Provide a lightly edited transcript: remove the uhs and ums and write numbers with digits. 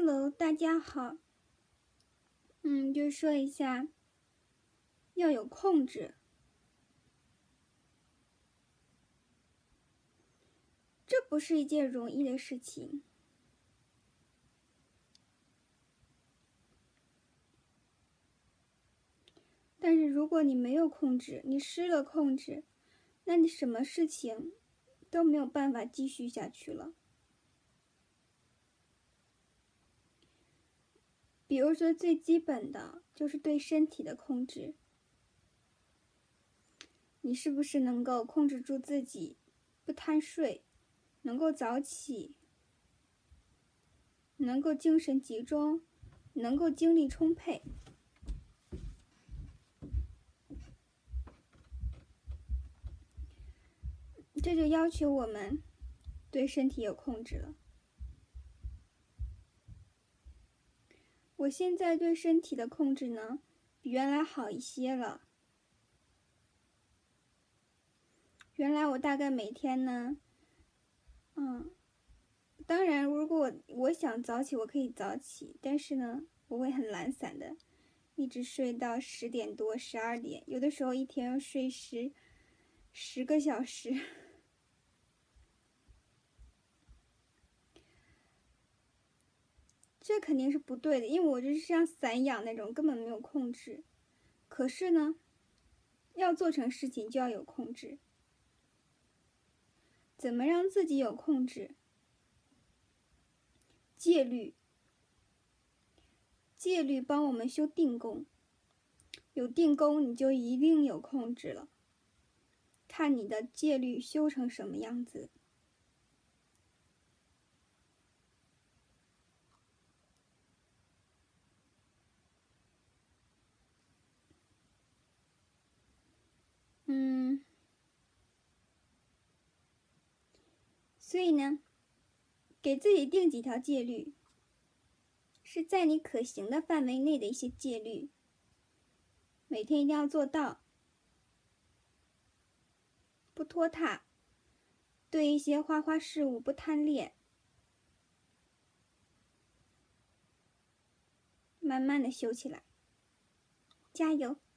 Hello，大家好。就说一下，要有控制，这不是一件容易的事情。但是如果你没有控制，你失了控制，那你什么事情都没有办法继续下去了。比如说最基本的就是对身体的控制，你是不是能够控制住自己，不贪睡，能够早起，能够精神集中，能够精力充沛。这就要求我们对身体有控制了。我现在对身体的控制呢，比原来好一些了。原来我大概每天呢，当然如果我想早起，我可以早起，但是呢，我会很懒散的，一直睡到10点多、12点，有的时候一天要睡10个小时。这肯定是不对的，因为我这是像散养那种，根本没有控制。可是呢，要做成事情就要有控制。怎么让自己有控制？戒律，戒律帮我们修定功。有定功，你就一定有控制了。看你的戒律修成什么样子。所以呢，给自己定几条戒律，是在你可行的范围内的一些戒律，每天一定要做到，不拖沓，对一些花花事物不贪恋，慢慢的修起来，加油！